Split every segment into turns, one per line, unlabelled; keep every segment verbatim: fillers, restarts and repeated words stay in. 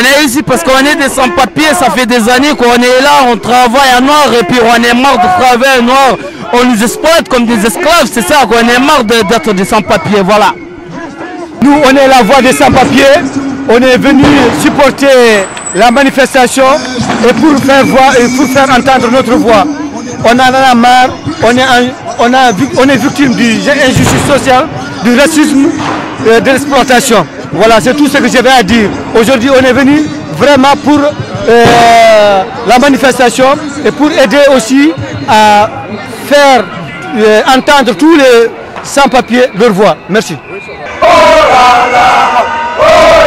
est ici parce qu'on est des sans-papiers, ça fait des années qu'on est là, on travaille en noir et puis on est marre de travailler en noir. On nous exploite comme des esclaves, c'est ça qu'on est marre d'être des sans-papiers, voilà.
Nous, on est la voix des sans-papiers, on est venu supporter la manifestation et pour faire, voir, et pour faire entendre notre voix. On en a marre, on est, un, on a, on est victime de l'injustice sociale, du racisme, euh, de l'exploitation. Voilà, c'est tout ce que j'avais à dire. Aujourd'hui, on est venu vraiment pour euh, la manifestation et pour aider aussi à faire euh, entendre tous les sans-papiers leur voix. Merci.
Oh là là, oh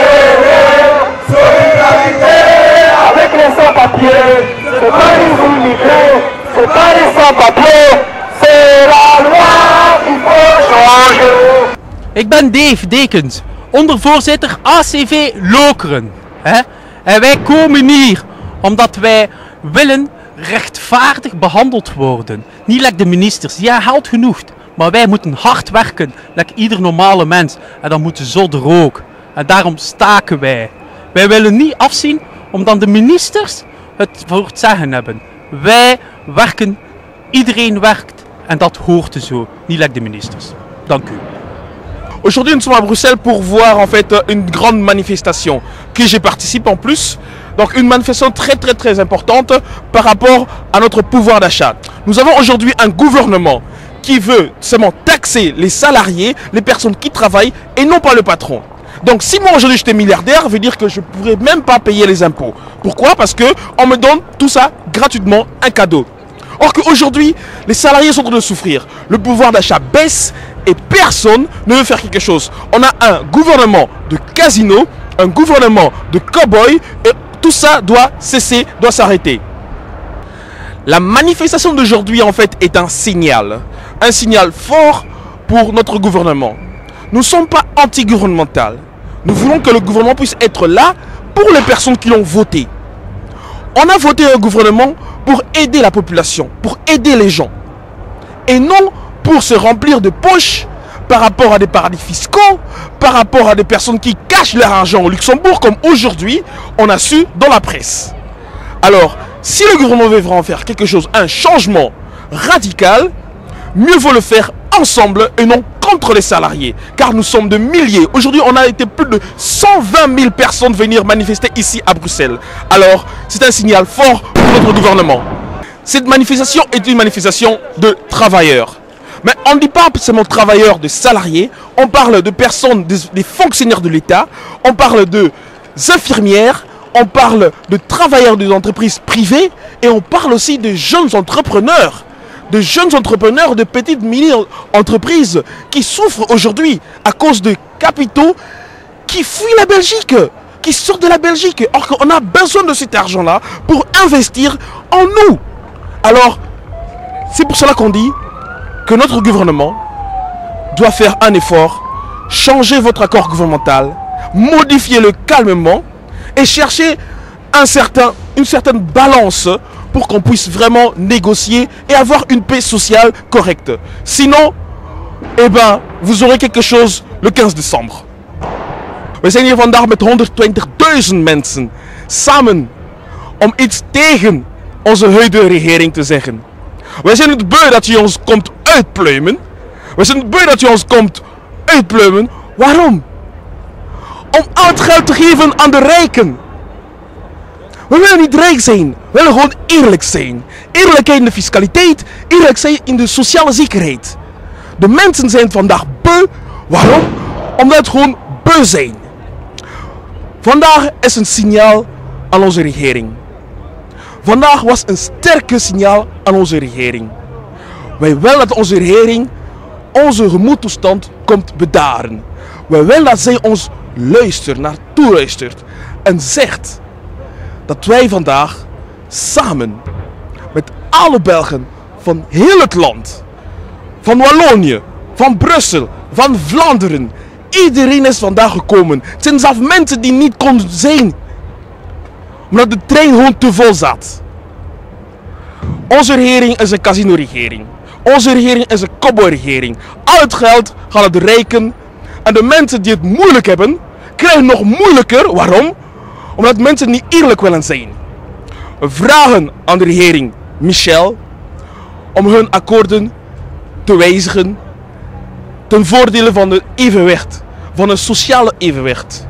les solidarité avec les sans-papiers, c'est pas les immigrés, c'est pas les sans-papiers, c'est la loi qu'il faut changer.
Ik ben Dave Dekens, ondervoorzitter A C V Lokeren. Hè? En wij komen hier omdat wij willen rechtvaardig behandeld worden. Niet like de ministers, die hebben geld genoeg. Maar wij moeten hard werken, like ieder normale mens. En dan moeten zo er ook. En daarom staken wij. Wij willen niet afzien omdat de ministers het voor het zeggen hebben. Wij werken, iedereen werkt. En dat hoort zo, niet like de ministers. Dank u.
Aujourd'hui, nous sommes à Bruxelles pour voir en fait une grande manifestation que j'y participe en plus. Donc une manifestation très très très importante par rapport à notre pouvoir d'achat. Nous avons aujourd'hui un gouvernement qui veut seulement taxer les salariés, les personnes qui travaillent et non pas le patron. Donc si moi aujourd'hui j'étais milliardaire, ça veut dire que je ne pourrais même pas payer les impôts. Pourquoi? Parce qu'on me donne tout ça gratuitement, un cadeau. Or qu'aujourd'hui, les salariés sont en train de souffrir. Le pouvoir d'achat baisse et personne ne veut faire quelque chose. On a un gouvernement de casino, un gouvernement de cow-boy et tout ça doit cesser, doit s'arrêter. La manifestation d'aujourd'hui en fait est un signal. Un signal fort pour notre gouvernement. Nous ne sommes pas anti-gouvernemental. Nous voulons que le gouvernement puisse être là pour les personnes qui l'ont voté. On a voté un gouvernement pour aider la population, pour aider les gens. Et non pour se remplir de poches par rapport à des paradis fiscaux, par rapport à des personnes qui cachent leur argent au Luxembourg, comme aujourd'hui, on a su dans la presse. Alors, si le gouvernement veut vraiment faire quelque chose, un changement radical, mieux vaut le faire ensemble et non contre les salariés. Car nous sommes de milliers. Aujourd'hui, on a été plus de cent vingt mille personnes venir manifester ici à Bruxelles. Alors, c'est un signal fort pour notre gouvernement. Cette manifestation est une manifestation de travailleurs. Mais on ne dit pas seulement travailleurs, de salariés. On parle de personnes, des, des fonctionnaires de l'État. On parle de infirmières. On parle de travailleurs des entreprises privées. Et on parle aussi de jeunes entrepreneurs. De jeunes entrepreneurs, de petites mini-entreprises qui souffrent aujourd'hui à cause de capitaux qui fuient la Belgique, qui sortent de la Belgique. Or qu'on a besoin de cet argent-là pour investir en nous. Alors, c'est pour cela qu'on dit que notre gouvernement doit faire un effort, changer votre accord gouvernemental, modifier-le calmement et chercher un certain, une certaine balance pour qu'on puisse vraiment négocier et avoir une paix sociale correcte. Sinon, eh ben, vous aurez quelque chose le quinze décembre. We zijn hier vandaag met honderdtwintigduizend mensen samen om iets tegen onze huidige regering te zeggen. Wij zijn het beu dat u ons komt uitpluimen. Wij zijn het beu dat u ons komt uitpluimen. Waarom? Om al het geld te geven aan de rijken. We willen niet rijk zijn. We willen gewoon eerlijk zijn. Eerlijkheid in de fiscaliteit. Eerlijk zijn in de sociale zekerheid. De mensen zijn vandaag beu. Waarom? Omdat het gewoon beu zijn. Vandaag is een signaal aan onze regering. Vandaag was een sterke signaal aan onze regering. Wij willen dat onze regering onze gemoedtoestand komt bedaren. Wij willen dat zij ons luistert, naar toeluistert en zegt dat wij vandaag samen met alle Belgen van heel het land, van Wallonië, van Brussel, van Vlaanderen, iedereen is vandaag gekomen. Het zijn zelfs mensen die niet konden zijn, omdat de trein gewoon te vol zat. Onze regering is een casino-regering. Onze regering is een cowboy-regering. Al het geld gaat naar de rijken. En de mensen die het moeilijk hebben, krijgen nog moeilijker. Waarom? Omdat mensen niet eerlijk willen zijn. We vragen aan de regering Michel om hun akkoorden te wijzigen ten voordele van het evenwicht, van een sociale evenwicht.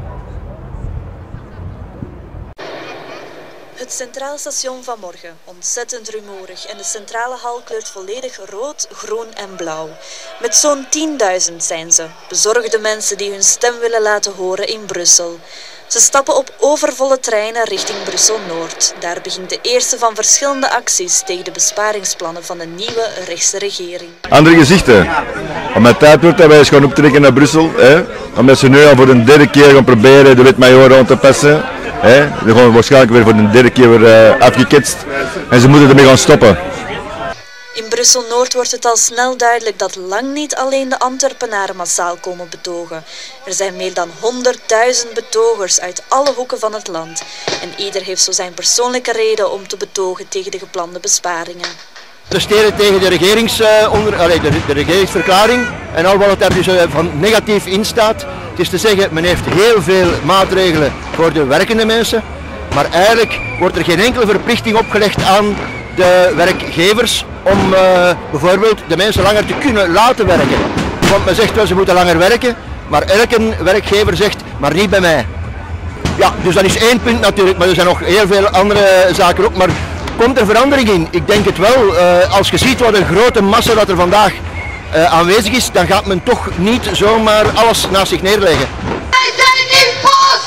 Het Centraal Station van morgen, ontzettend rumoerig en de centrale hal kleurt volledig rood, groen en blauw. Met zo'n tienduizend zijn ze, bezorgde mensen die hun stem willen laten horen in Brussel. Ze stappen op overvolle treinen richting Brussel-Noord. Daar begint de eerste van verschillende acties tegen de besparingsplannen van de nieuwe rechtse regering.
Andere gezichten. Om mijn tijd wordt dat wij eens gaan optrekken naar Brussel. Hè? Omdat ze nu al voor de derde keer gaan proberen de wet major rond te passen. Hè? Die gaan waarschijnlijk weer voor de derde keer weer uh, afgeketst. En ze moeten ermee gaan stoppen.
In Brussel-Noord wordt het al snel duidelijk dat lang niet alleen de Antwerpenaren massaal komen betogen. Er zijn meer dan honderdduizend betogers uit alle hoeken van het land. En ieder heeft zo zijn persoonlijke reden om te betogen tegen de geplande besparingen.
Protesteren tegen de, regerings, uh, onder, allee, de, de regeringsverklaring en al wat het daar dus uh, van negatief in staat. Het is te zeggen, men heeft heel veel maatregelen voor de werkende mensen, maar eigenlijk wordt er geen enkele verplichting opgelegd aan de werkgevers om uh, bijvoorbeeld de mensen langer te kunnen laten werken. Want men zegt wel, ze moeten langer werken, maar elke werkgever zegt, maar niet bij mij. Ja, dus dat is één punt natuurlijk, maar er zijn nog heel veel andere zaken ook. Maar komt er verandering in? Ik denk het wel. Uh, als je ziet wat een grote massa dat er vandaag uh, aanwezig is, dan gaat men toch niet zomaar alles naast zich neerleggen.
Wij zijn niet boos!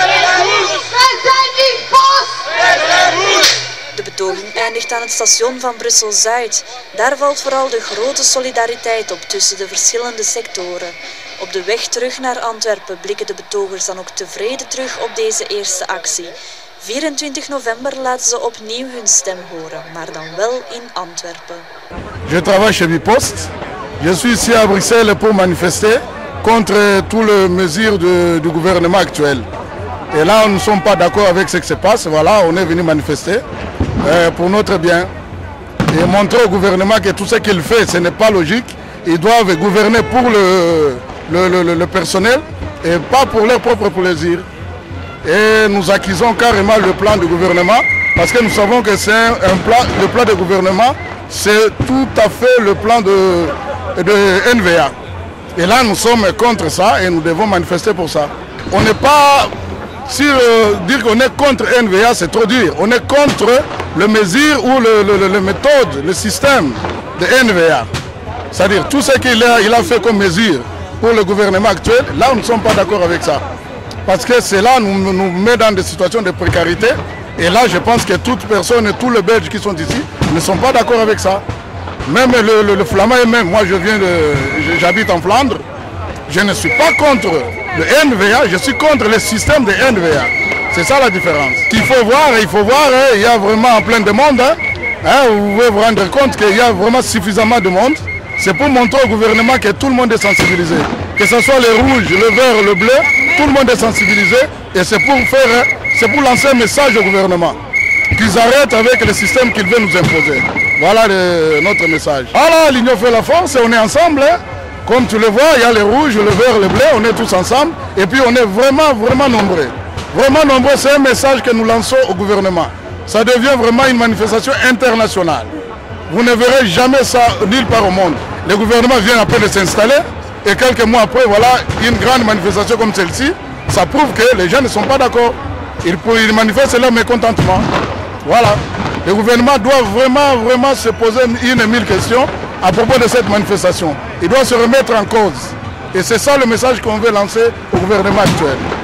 Wij zijn niet boos!
De betoging eindigt aan het station van Brussel-Zuid. Daar valt vooral de grote solidariteit op tussen de verschillende sectoren. Op de weg terug naar Antwerpen blikken de betogers dan ook tevreden terug op deze eerste actie. vierentwintig november laten ze opnieuw hun stem horen, maar dan wel in Antwerpen.
Je travaille chez Bipost. Je suis ici à Bruxelles pour manifester contre toutes les mesures de, du gouvernement actuel. Et là, nous ne sommes pas d'accord avec ce qui se passe. Voilà, on est venu manifester euh, pour notre bien et montrer au gouvernement que tout ce qu'il fait, ce n'est pas logique. Ils doivent gouverner pour le, le, le, le personnel et pas pour leur propre plaisir. Et nous accusons carrément le plan du gouvernement parce que nous savons que c'est un, un plan, le plan du gouvernement, c'est tout à fait le plan de, de N V A. Et là, nous sommes contre ça et nous devons manifester pour ça. On n'est pas, si euh, dire qu'on est contre N V A, c'est trop dur. On est contre les mesures ou le, le, le méthode, le système de N V A. C'est-à-dire tout ce qu'il a, il a fait comme mesure pour le gouvernement actuel, là, nous ne sommes pas d'accord avec ça. Parce que cela nous, nous met dans des situations de précarité. Et là, je pense que toute personne et tous les Belges qui sont ici ne sont pas d'accord avec ça. Même le, le, le Flamand et même, moi je viens de, j'habite en Flandre, je ne suis pas contre le N V A, je suis contre le système de N V A. C'est ça la différence. Il faut voir, il faut voir, hein, il y a vraiment plein de monde. Hein, hein, vous pouvez vous rendre compte qu'il y a vraiment suffisamment de monde. C'est pour montrer au gouvernement que tout le monde est sensibilisé. Que ce soit les rouges, le vert, le bleu, tout le monde est sensibilisé. Et c'est pour faire, c'est pour lancer un message au gouvernement. Qu'ils arrêtent avec le système qu'ils veulent nous imposer. Voilà le, notre message. Voilà, l'union fait la force et on est ensemble. Hein. Comme tu le vois, il y a les rouges, le vert, le bleu, on est tous ensemble. Et puis on est vraiment, vraiment nombreux. Vraiment nombreux, c'est un message que nous lançons au gouvernement. Ça devient vraiment une manifestation internationale. Vous ne verrez jamais ça nulle part au monde. Le gouvernement vient à peine de s'installer et quelques mois après, voilà, une grande manifestation comme celle-ci, ça prouve que les gens ne sont pas d'accord. Ils, ils manifestent leur mécontentement. Voilà. Le gouvernement doit vraiment, vraiment se poser une et mille questions à propos de cette manifestation. Il doit se remettre en cause. Et c'est ça le message qu'on veut lancer au gouvernement actuel.